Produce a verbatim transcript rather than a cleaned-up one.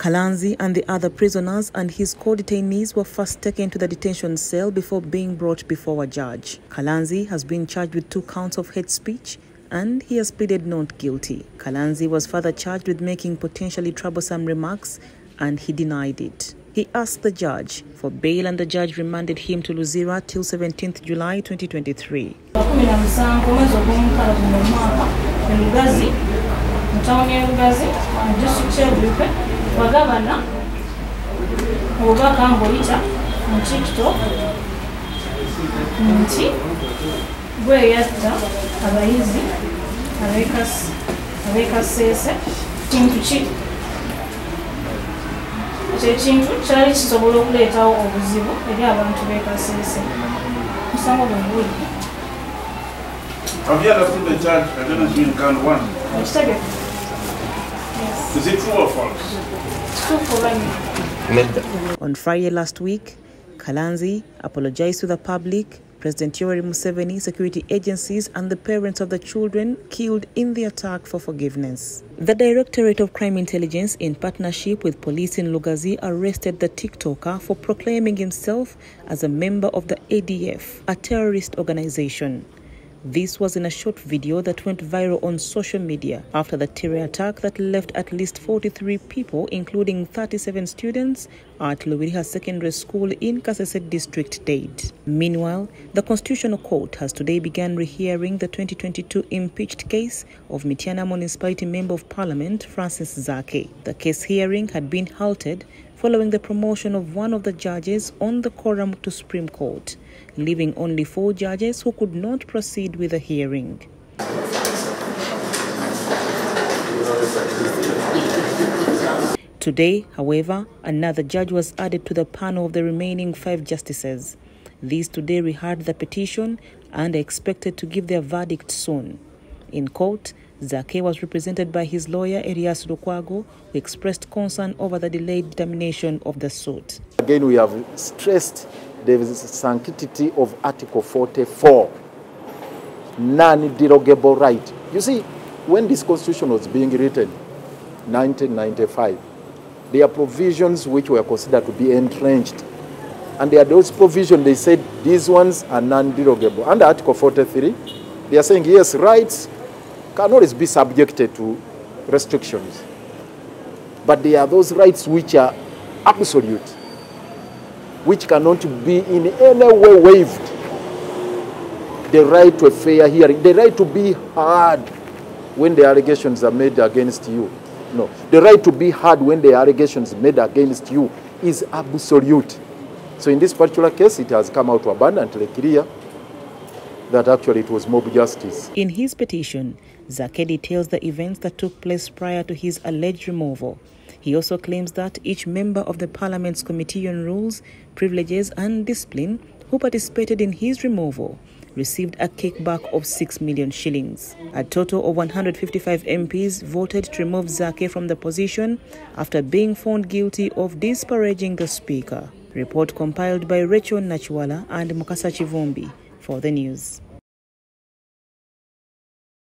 Kalanzi and the other prisoners and his co-detainees were first taken to the detention cell before being brought before a judge. Kalanzi has been charged with two counts of hate speech and he has pleaded not guilty. Kalanzi was further charged with making potentially troublesome remarks and he denied it. He asked the judge for bail and the judge remanded him to Luzira till seventeenth July twenty twenty-three. Wagabana obubaka mboyita mu TikTok nti gwe yatta abayizi ab'ekasese kintu ki ekintu kyali kisobola okuleetawo obuzibu eri abantu b'ekasese musango bwe. Have you understood the charge against you in count one? Is it true or false? On Friday last week, Kalanzi apologized to the public, President Yoweri Museveni, security agencies and the parents of the children killed in the attack for forgiveness. The Directorate of Crime Intelligence, in partnership with police in Lugazi, arrested the TikToker for proclaiming himself as a member of the A D F, a terrorist organization. This was in a short video that went viral on social media after the terror attack that left at least forty-three people, including thirty-seven students, at Lubiriha Secondary School in Kasese District dead. Meanwhile, the Constitutional Court has today begun rehearing the twenty twenty-two impeached case of Mityana Municipality Member of Parliament Francis Zake. The case hearing had been halted following the promotion of one of the judges on the quorum to Supreme Court, leaving only four judges who could not proceed with the hearing. Today, however, another judge was added to the panel of the remaining five justices. These today reheard the petition and are expected to give their verdict soon. In court, Zake was represented by his lawyer, Erias Lukwago, who expressed concern over the delayed determination of the suit. Again, we have stressed the sanctity of Article forty-four, non-derogable right. You see, when this constitution was being written, nineteen ninety-five, there are provisions which were considered to be entrenched. And there are those provisions, they said, these ones are non-derogable. Under Article forty-three, they are saying, yes, rights can always be subjected to restrictions. But there are those rights which are absolute, which cannot be in any way waived. The right to a fair hearing, the right to be heard when the allegations are made against you. No, the right to be heard when the allegations made against you is absolute. So in this particular case, it has come out abundantly clear that actually it was mob justice. In his petition, Zake details the events that took place prior to his alleged removal. He also claims that each member of the Parliament's Committee on Rules, Privileges and Discipline who participated in his removal received a kickback of six million shillings. A total of one hundred fifty-five M Ps voted to remove Zake from the position after being found guilty of disparaging the Speaker. Report compiled by Rachel Nachuala and Mukasa Chivumbi for the news.